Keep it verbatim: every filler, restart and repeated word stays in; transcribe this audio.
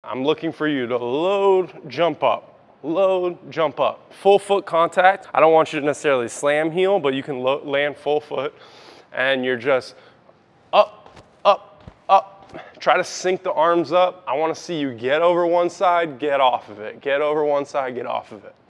I'm looking for you to load, jump up, load, jump up. Full foot contact. I don't want you to necessarily slam heel, but you can land full foot and you're just up, up, up. Try to sink the arms up. I want to see you get over one side, get off of it. Get over one side, get off of it.